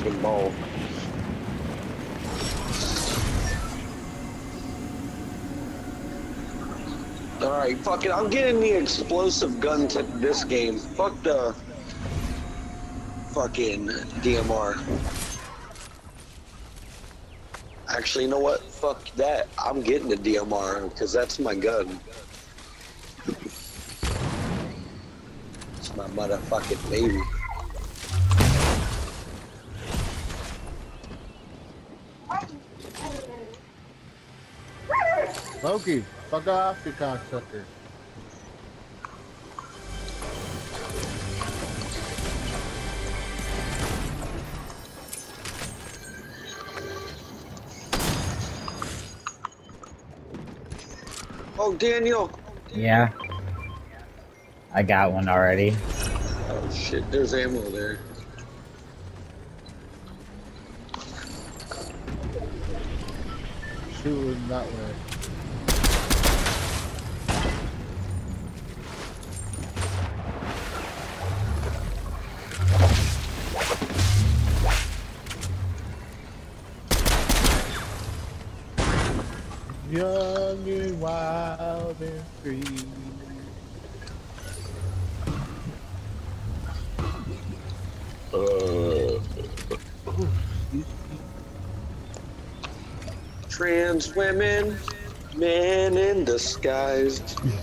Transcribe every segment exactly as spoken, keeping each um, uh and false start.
fucking ball. Alright, fuck it. I'm getting the explosive gun to this game. Fuck the fucking D M R. Actually, you know what? Fuck that. I'm getting the D M R because that's my gun. It's my motherfucking baby. Loki, fuck off, you cocksucker. Oh, Daniel. Yeah. I got one already. Oh shit, there's ammo there. Shooting that way. Young and wild and free. Uh, trans women, men in disguise.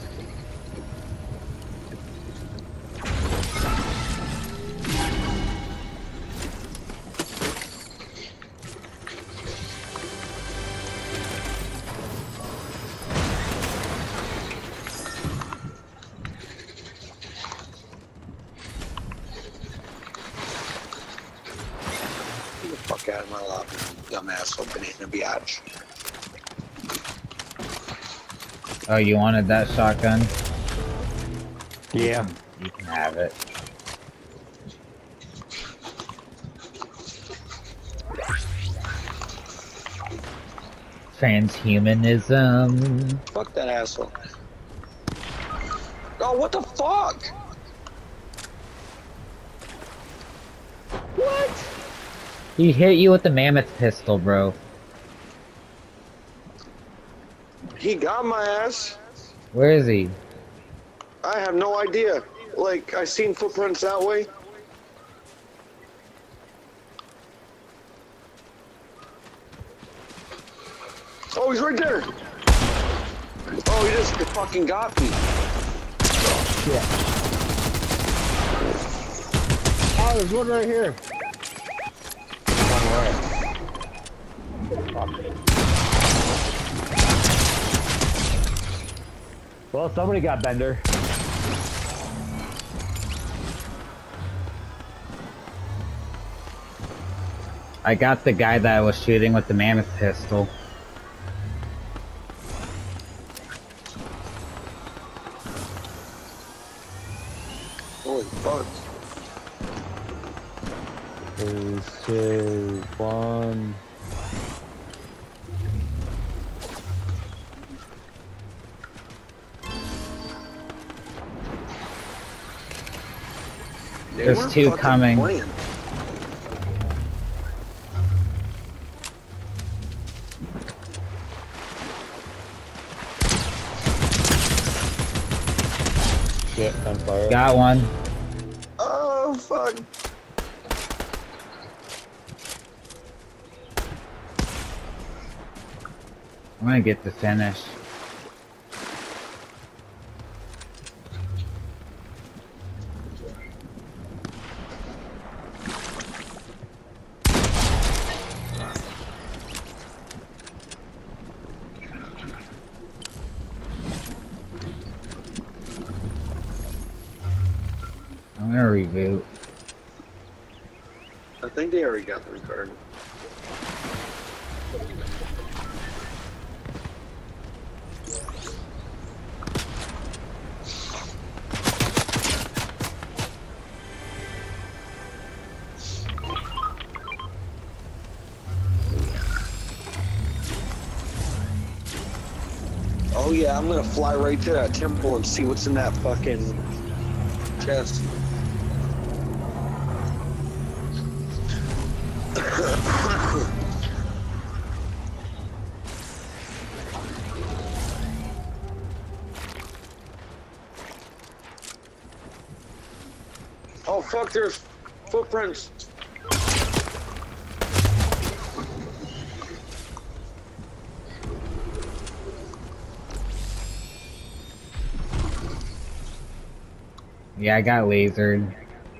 Fuck out of my lobby, dumbass open it in a biatch. Oh, you wanted that shotgun? Yeah. You can have it. Transhumanism. Fuck that asshole. Oh, what the fuck? What? He hit you with the mammoth pistol, bro. He got my ass. Where is he? I have no idea. Like, I seen footprints that way. Oh, he's right there. Oh, he just fucking got me. Yeah. Oh, there's one right here. Well, somebody got Bender. I got the guy that I was shooting with the mammoth pistol. Holy fuck. There's two, one. They There's weren't two fucking coming. playing. Shit, on fire. Got one. Oh, fuck. I'm gonna get the finish. I'm gonna reboot. I think they already got the card. Oh yeah, I'm gonna fly right to that temple and see what's in that fucking chest. fuck, there's footprints. Yeah, I got lasered.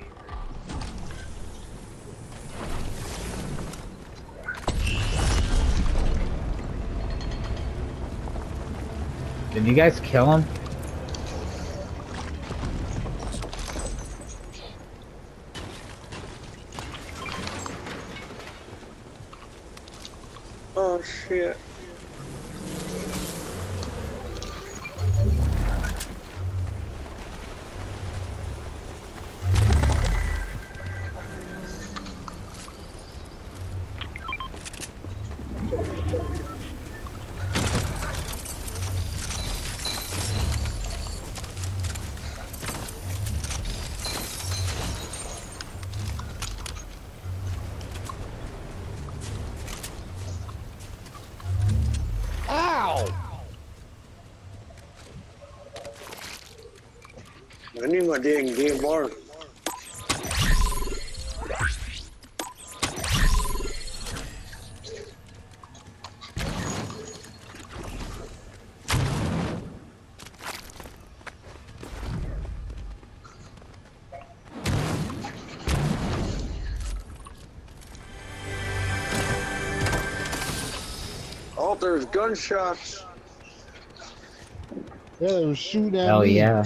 Did you guys kill him? Oh shit. I need my dang D M R. Oh, there's gunshots. Yeah, they were shooting at Hell me. yeah.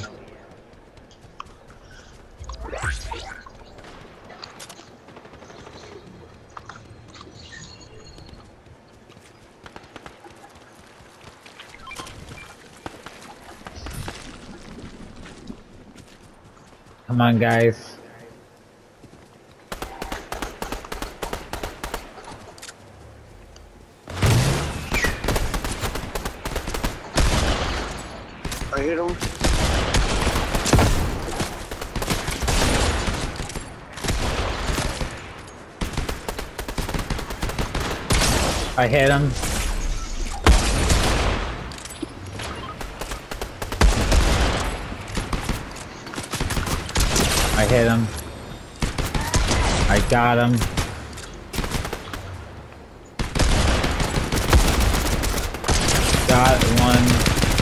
Come on, guys. I hit him. I hit him. I hit him. I got him. Got one.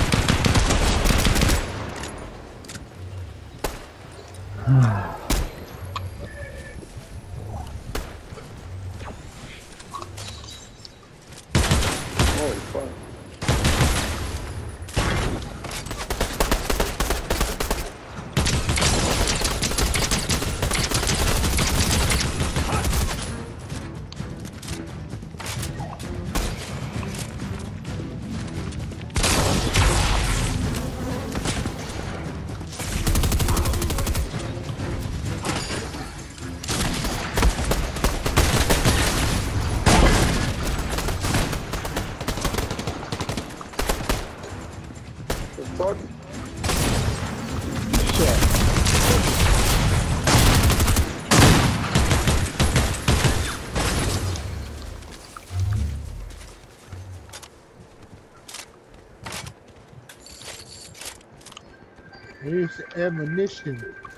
Holy fuck. The fuck? Here's ammunition.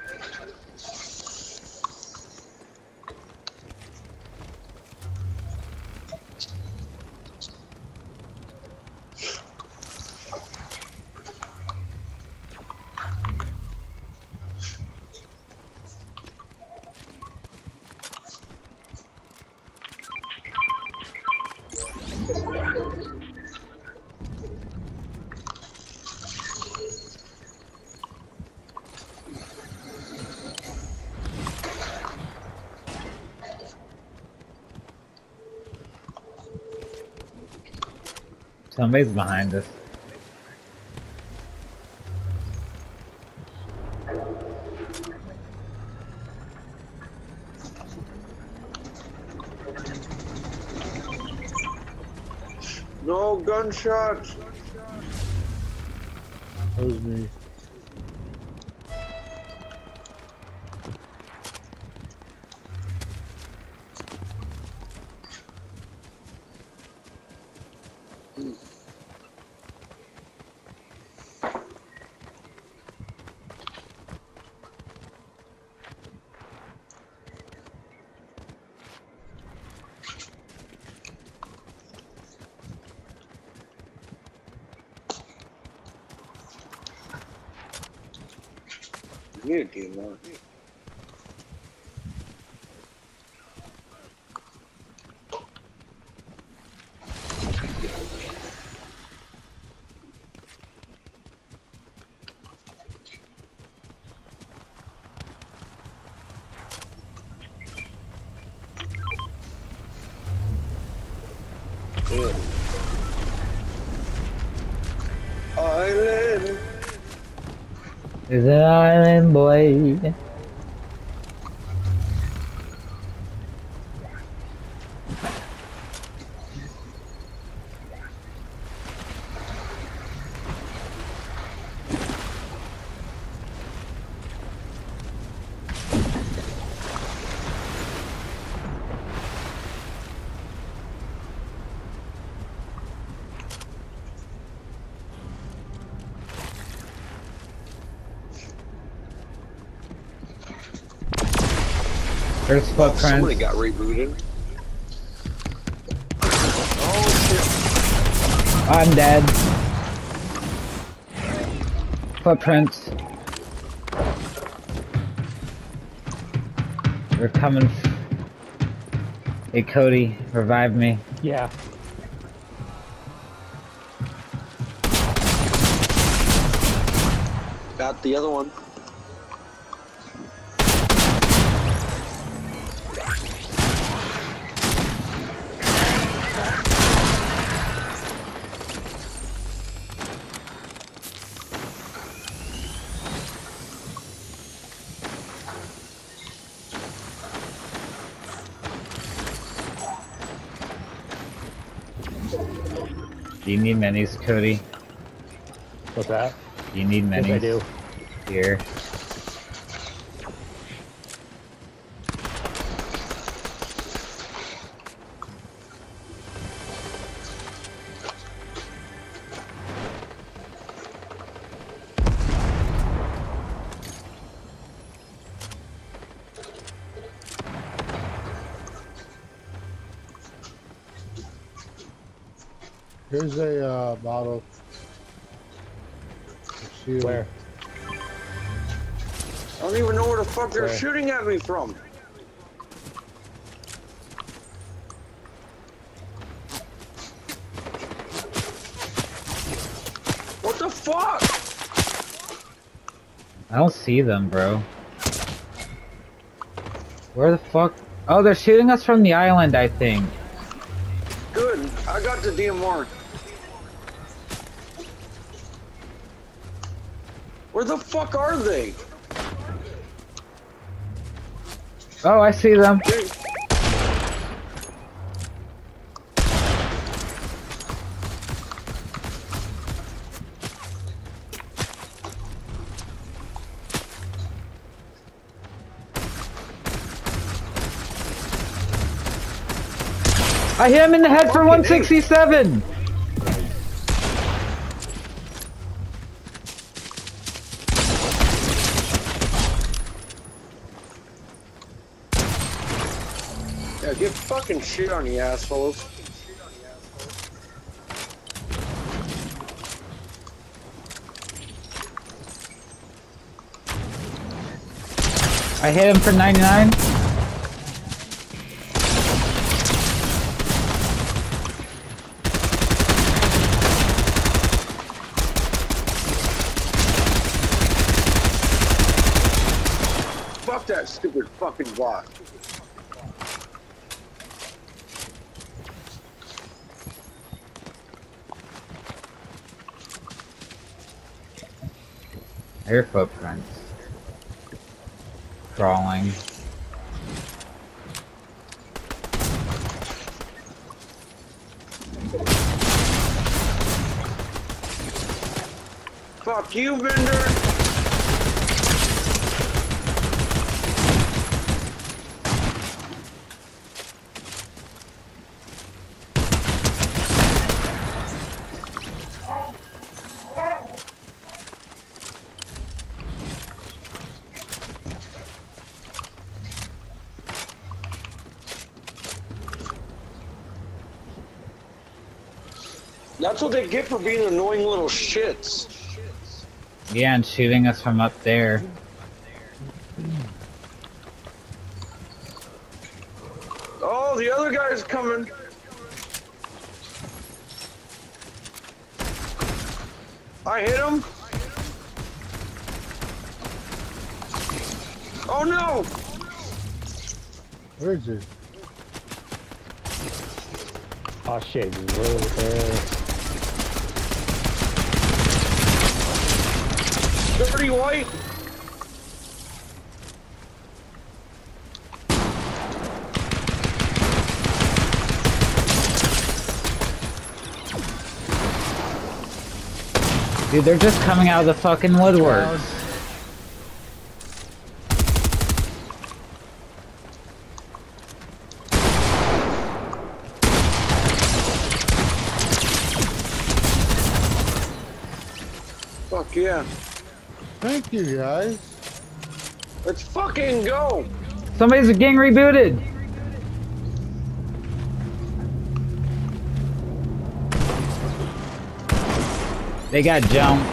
Somebody's behind us. No gunshots. That was me. Need a D M R. Good. Island. Is an island boy. There's Oh, footprints. somebody got rebooted. Oh I'm dead. Footprints. They're coming. Hey Cody, revive me. Yeah. shit. Got the other one. Do you need minis, Cody? What's that? Do you need minis? Yes, I do. Here. Here's a uh, bottle. Shield. Where? I don't even know where the fuck they're Where? shooting at me from. What the fuck? I don't see them, bro. Where the fuck? Oh, they're shooting us from the island, I think. Good. I got the D M R. Where the fuck are they? Oh, I see them. They- I hit him in the head for Fucking one sixty-seven. Yeah, get fucking shit on you assholes. I hit him for ninety-nine. Fuck that stupid fucking bot. I hear footprints. Crawling. Fuck you, Bender. That's what they get for being annoying little shits. Yeah, and shooting us from up there. the other guy's coming. I hit him. Oh no! Where is he? Oh shit, you really there. Dirty white. Dude, they're just coming out of the fucking woodwork. Fuck yeah. Thank you, guys. Let's fucking go. Somebody's getting rebooted. They got jumped.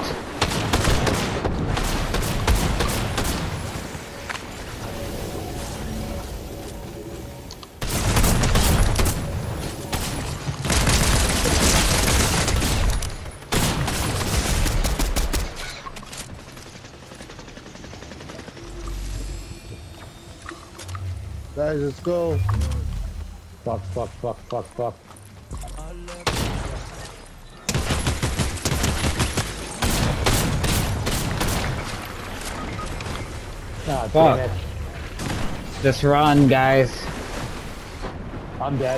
Guys, let's go. Fuck, fuck, fuck, fuck, fuck. Ah, Fuck. damn it. Just run, guys. I'm dead.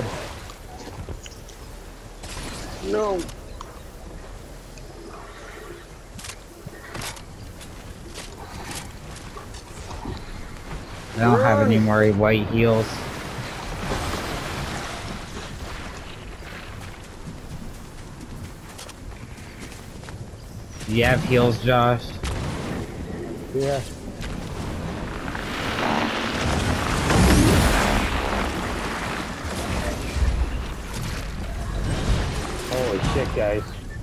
No. I don't have any more white heals. Do you have heals, Josh? Yeah. Holy shit, guys.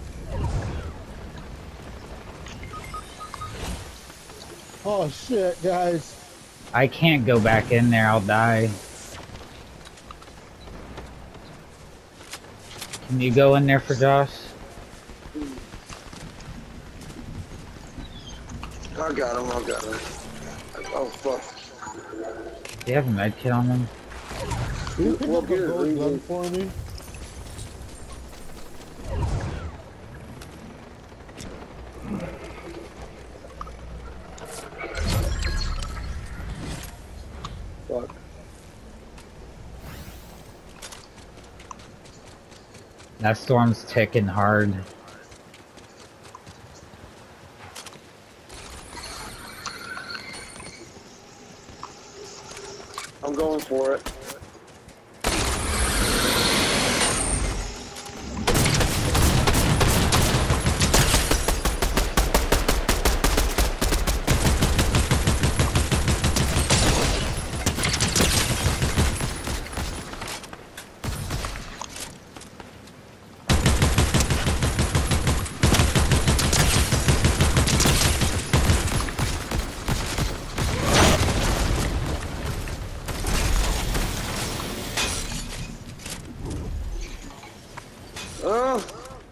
Oh shit, guys. I can't go back in there, I'll die. Can you go in there for Josh? I got him, I got him. Oh fuck. Do you have a med kit on them? Can you pick Well, up a good, gold we- gun for me? Fuck. That storm's ticking hard. I'm going for it. Oh.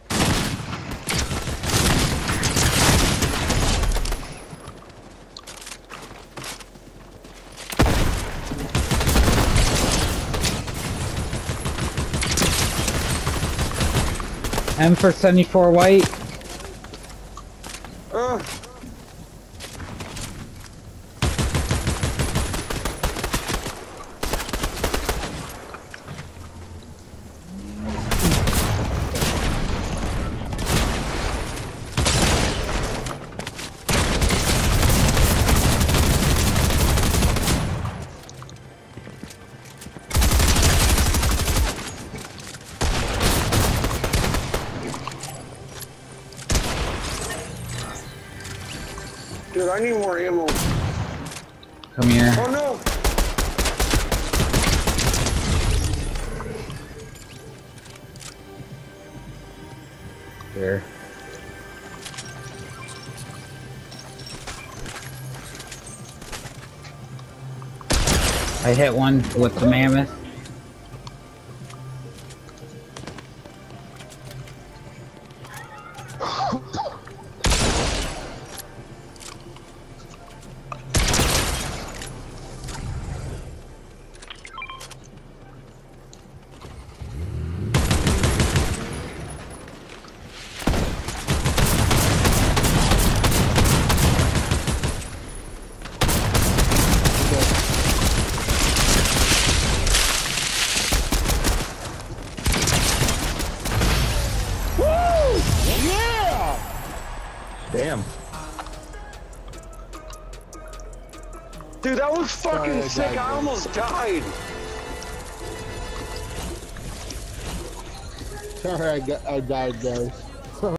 M for seventy-four white. Oh. Dude, I need more ammo. Come here. Oh no! Here. I hit one with the mammoth. Damn. Dude, that was fucking Sorry, I sick. died, I man. almost died. Sorry, I got, I died, guys.